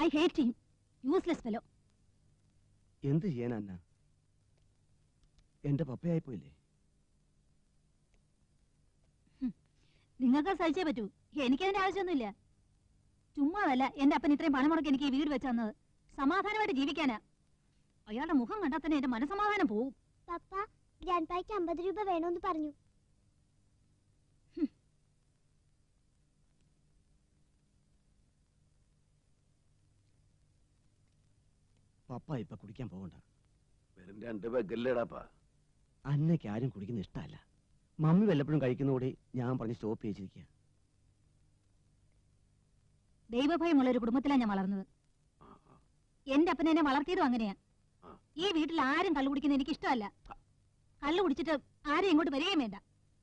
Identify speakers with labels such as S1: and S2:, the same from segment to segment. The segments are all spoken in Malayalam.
S1: I hate him. Useless fellow.
S2: എന്ത് ചെയ്യാനാ അന്ന? എന്റെ പപ്പയായി പോയില്ലേ?
S1: നിങ്ങൾക്ക് സഹിച്ചേ പറ്റൂ. എനിക്കതിന്റെ ആവശ്യമൊന്നുമില്ല. ചുമ്മാതല്ല എന്റെ അപ്പൻ ഇത്രയും പണം മുടക്കി എനിക്ക് ഈ വീട് വെച്ച് തന്നത്. സമാധാനമായിട്ട് ജീവിക്കാനാ. അയാളുടെ മുഖം കണ്ടാൽ തന്നെ എന്റെ മനസമാധാനം പോവും.
S3: പപ്പ ഗ്രാൻഡ്പായ്ക്ക് 50 രൂപ വേണമെന്ന് പറഞ്ഞു.
S2: പപ്പ ഇപ്പൊ കുടിക്കാൻ പോകണ്ട.
S4: വെറും 2 പെഗല്ലേടാപ്പാ.
S2: അന്നയ്ക്ക് ആരും കുടിക്കുന്ന ഇഷ്ടമല്ല. മമ്മി വല്ലപ്പോഴും കഴിക്കുന്നതോടെ ഞാൻ പറഞ്ഞ് സ്റ്റോപ്പ് ചെയ്തിരിക്കുക.
S1: ദൈവഭയമുള്ള ഒരു കുടുംബത്തിലാണ് ഞാൻ വളർന്നത്. എന്റെ അപ്പൻ എന്നെ വളർത്തിയതും അങ്ങനെയാ. ഈ വീട്ടിൽ ആരും കള്ളു കുടിക്കുന്നത് എനിക്ക് ഇഷ്ടമല്ല. കള്ളു കുടിച്ചിട്ട് ആരും ഇങ്ങോട്ട് വരികയും വേണ്ട.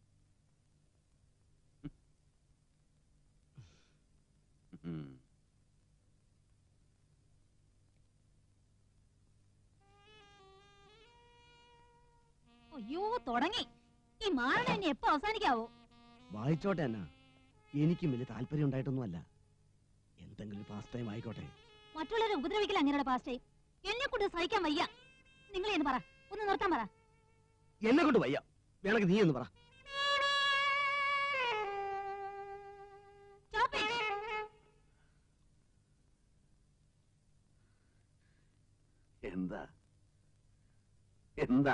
S1: അയ്യോ തുടങ്ങി. ഈ മാറണ എന്നെ എപ്പോ അവസാനിക്കാവോ?
S2: വായിച്ചോട്ടെ അന്ന. എനിക്കും വലിയ താല്പര്യം ഉണ്ടായിട്ടൊന്നുമല്ല. എന്തെങ്കിലും പാസ് ടൈം ആയിക്കോട്ടെ.
S1: മറ്റുള്ളവരെ ഉപദ്രവിക്കൽ അങ്ങനെയുള്ള പാസ് ടൈം. എന്നെ കൊണ്ട് സഹിക്കാൻ വയ്യ. നിങ്ങൾ എന്ന് പറ, ഒന്ന് നിർത്താൻ പറ.
S2: എന്നെ കൊണ്ട് വയ്യ. വേണമെങ്കിൽ നീ എന്ന് പറ.
S4: എന്താ എന്താ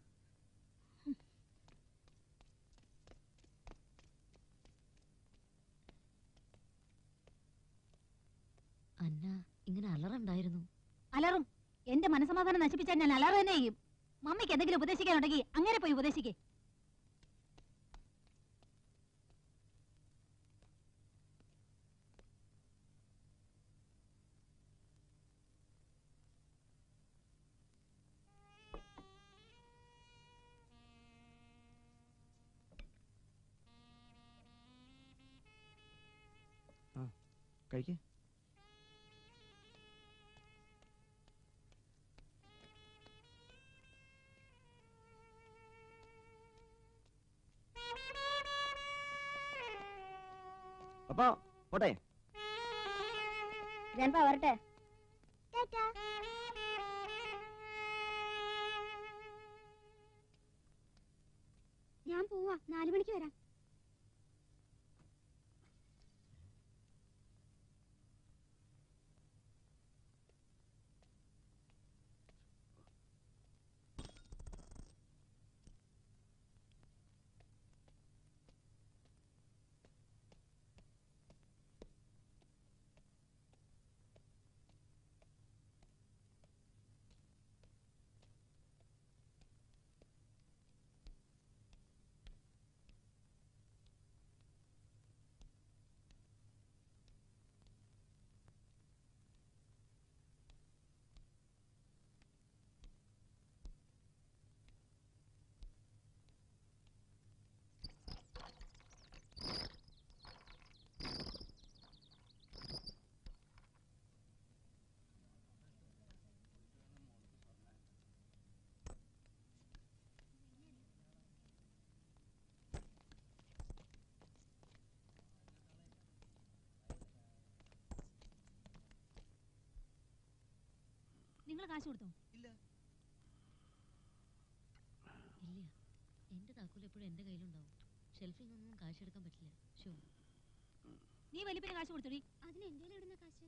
S1: അന്ന ഇങ്ങനെ അലറുണ്ടായിരുന്നു. അലറും. എന്റെ മനസമാധാനം നശിപ്പിച്ചാൽ ഞാൻ അലറ് തന്നെ ചെയ്യും. മമ്മിക്ക് എന്തെങ്കിലും ഉപദേശിക്കാനുണ്ടെങ്കിൽ അങ്ങനെ പോയി ഉപദേശിക്കേ.
S2: കഴിക്കേ. അപ്പൊ പോട്ടെ.
S3: വരട്ടെ. ഞാൻ പോവാ. 4 മണിക്ക് വരാം.
S1: നിങ്ങൾ കാശ് കൊടുത്തോ?
S2: ഇല്ല.
S1: ഇല്ല. എന്റെ താക്കോൽ എപ്പോഴും എന്റെ കയ്യിലുണ്ടാവും. ഷെൽഫിൽ നിന്നൊന്നും കാശ് എടുക്കാൻ പറ്റില്ല. ഷോ. നീ വലിയ കാശ് കൊടുത്തോടി.
S3: അതിന് എന്റെ എവിടുന്ന കാശ്?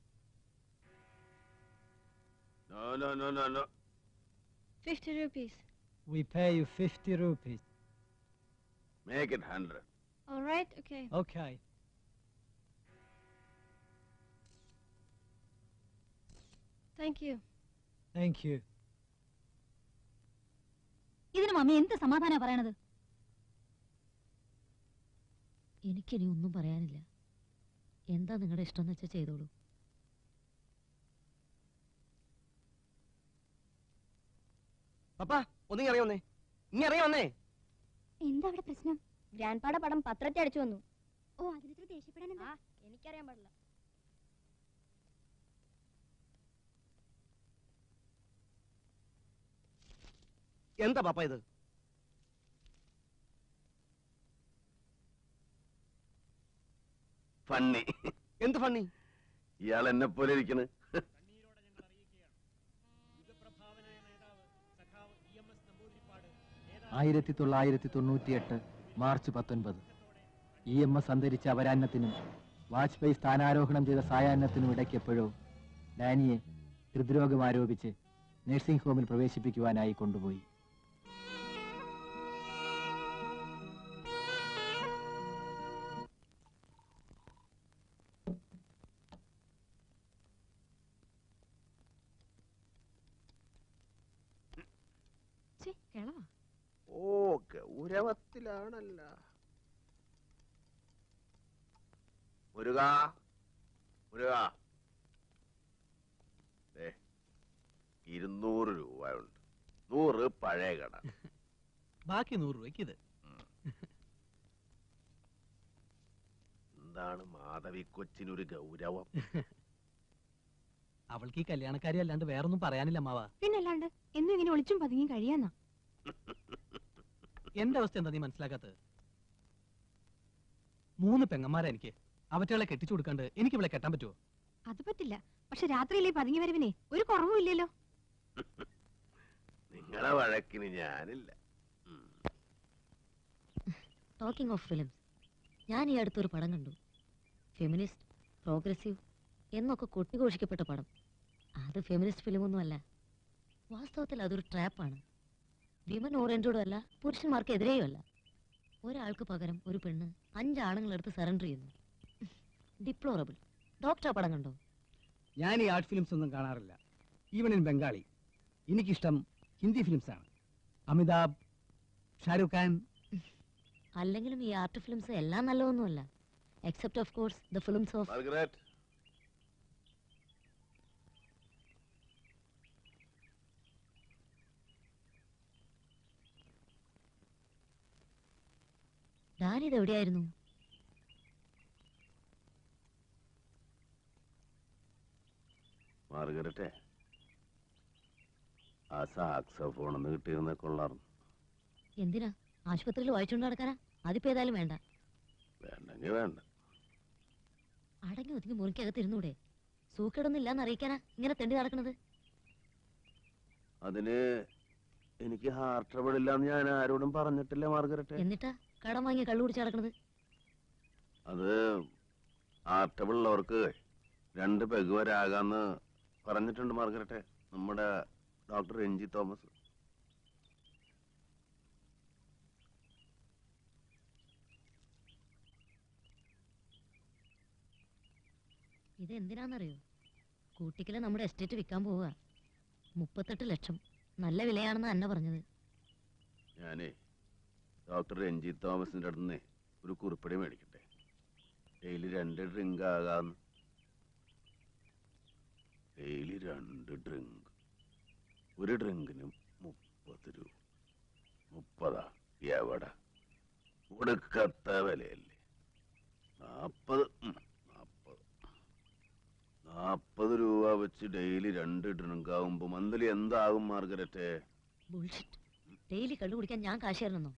S4: No, no, no, no, no.
S3: 50 rupees.
S5: We pay you 50 rupees.
S4: Make it 100.
S3: All right, okay.
S5: Okay.
S3: Thank you.
S5: Thank you.
S1: ഇതിന് മമ്മി എന്ത് സമാധാനാ പറയണത്? എനിക്കിനി ഒന്നും പറയാനില്ല. എന്താ നിങ്ങളുടെ ഇഷ്ടം എന്ന് വെച്ചാൽ ചെയ്തോളൂ.
S2: പപ്പ ഒന്നിങ്ങി ഇറങ്ങി വന്നേ. ഇനി ഇറങ്ങി വന്നേ.
S3: എന്താ അവിടെ പ്രശ്നം? ഗ്രാൻഡ്പാടെ പടം പത്രത്തിൽ അടിച്ചു വന്നു. ഓ, അതിലിത്ര ദേഷ്യപ്പെടാൻ എന്താ? എനിക്കറിയാൻ പാടില്ല.
S2: എന്താ പപ്പ ഇത്?
S4: ഫണ്ണി.
S2: എന്ത് ഫണ്ണി?
S4: ഇയാൾ എന്നെ പോലെ ഇരിക്കണ്.
S6: 1998 മാർച്ച് 19 EMS അന്തരിച്ച അപരാഹ്നത്തിനും വാജ്പേയി സ്ഥാനാരോഹണം ചെയ്ത സായാഹ്നത്തിനും ഇടയ്ക്കെപ്പോഴോ ഡാനിയെ ഹൃദ്രോഗം ആരോപിച്ച് നഴ്സിംഗ് ഹോമിൽ പ്രവേശിപ്പിക്കുവാനായി കൊണ്ടുപോയി.
S4: ഓ ഗൗരവത്തിലാണല്ല. മുരുക മുരുക, 200 രൂപയുണ്ട്. 100 പഴയ കട,
S7: ബാക്കി 100 രൂപയ്ക്ക് ഇത്.
S4: എന്താണ് മാധവി കൊച്ചിനൊരു ഗൗരവം?
S7: അവൾക്ക് ഈ കല്യാണക്കാരി അല്ലാണ്ട് വേറൊന്നും പറയാനില്ല അമ്മാവ.
S3: പിന്നല്ലാണ്ട് എന്നും ഇങ്ങനെ ഒളിച്ചും പതുങ്ങി കഴിയാന്നാ.
S7: എന്റെ അവസ്ഥ എന്താ നീ മനസ്സിലാക്കാത്തത്? 3 പെങ്ങന്മാരാ എനിക്ക്. അവറ്റകളെ കെട്ടിച്ചു കൊടുക്കാണ്ട് എനിക്ക് ഇവിടെ കെട്ടാൻ പറ്റുമോ?
S3: അത് പറ്റില്ല. പക്ഷെ രാത്രിയിലെ പതുങ്ങി വരവിനെ ഒരു കുറവും ഇല്ലല്ലോ.
S4: നിങ്ങളെ വഴക്കിന് ഞാനില്ല.
S8: ടോക്കിംഗ് ഓഫ് ഫിലിംസ്, ഞാൻ ഈ അടുത്തൊരു പടം കണ്ടു. ഫെമിനിസ്റ്റ്, പ്രോഗ്രസീവ് എന്നൊക്കെ കൊട്ടിഘോഷിക്കപ്പെട്ട പടം. അത് ഫെമിനിസ്റ്റ് ഫിലിമൊന്നും അല്ല. വാസ്തവത്തിൽ അതൊരു ട്രാപ്പാണ്. വിമൻ ഓറിയന്റഡും അല്ല, പുരുഷന്മാർക്ക് എതിരെയും അല്ല. ഒരാൾക്ക് പകരം ഒരു പെണ്ണ് 5 ആണുങ്ങളെടുത്ത് സറണ്ടർ ചെയ്യുന്നു. ഡിപ്ലോറബിൾ. ഡോക്ടർ പടം കണ്ടോ?
S6: ഞാൻ ഈ ആർട്ട് ഫിലിംസ് ഒന്നും കാണാറില്ല. Even in Bengali. എനിക്കിഷ്ടം ഹിന്ദി ഫിലിംസ് ആണ്. അമിതാഭ്, ഷാരൂഖ് ഖാൻ.
S8: അല്ലെങ്കിലും ഈ ആർട്ട് ഫിലിംസ് എല്ലാം നല്ലതൊന്നുമല്ല. Except of course the films of Danny. ഇത് എവിടെയായിരുന്നു?
S4: മാർഗരറ്റെ, ആ സാക്സോഫോൺ ഒന്ന് കിട്ടിയിരുന്ന കൊള്ളാറുണ്ട്.
S8: എന്തിനാ? ആശുപത്രിയിൽ വായിച്ചുകൊണ്ട് നടക്കാനാ? അതിപ്പോ ഏതായാലും വേണ്ട.
S4: വേണ്ടെങ്കിൽ വേണ്ട.
S8: അടങ്ങി ഒതുങ്ങി മുറിക്കകത്തിരുന്നൂടെ? സൂക്കേടൊന്നും ഇല്ലാന്ന് അറിയിക്കാനാ ഇങ്ങനെ തെണ്ടി നടക്കണത്?
S4: അതിന് എനിക്ക് ഹാർട്ട് ട്രബിൾ ഇല്ലാന്ന് ഞാൻ ആരോടും പറഞ്ഞിട്ടില്ല മാർഗരറ്റെ.
S8: എന്നിട്ടാ കടം വാങ്ങി കള്ളു കുടിച്ച് നടക്കണത്?
S4: അത് ഹാർട്ട് ട്രബിൾ ഉള്ളവർക്ക് 2 പെഗ് വരെ ആകാന്ന് പറഞ്ഞിട്ടുണ്ട് മാർഗരറ്റെ, നമ്മുടെ ഡോക്ടർ എൻജി തോമസ്.
S8: ഇത് എന്തിനാന്നറിയോ? കൂട്ടിക്കല് നമ്മുടെ എസ്റ്റേറ്റ് വിൽക്കാൻ പോവുക. 38 ലക്ഷം. നല്ല വിലയാണെന്ന് അന്ന പറഞ്ഞത്.
S4: ഞാനേ ഡോക്ടർ എൻജി തോമസിന്റെ അടുത്ത് ഒരു കുറിപ്പടി മേടിക്കട്ടെ. ഡെയിലി 2 ഡ്രിങ്ക് ആകാന്ന്. Daily 2 drink. ഒരു ഡ്രിങ്കിന് 30 രൂപ. 30 എവിടെ? കൊടുക്കത്ത വിലയല്ലേ. 40 രൂപ വെച്ച് ഡെയിലി 2 ഡ്രിങ്ക് ആകുമ്പോ മന്ത്ലി എന്താകും മാർഗരറ്റെ?
S8: ബുൾഷിറ്റ്. ഡെയിലി കള്ളു കുടിക്കാൻ ഞാൻ കാശ് തരണമെന്നോ?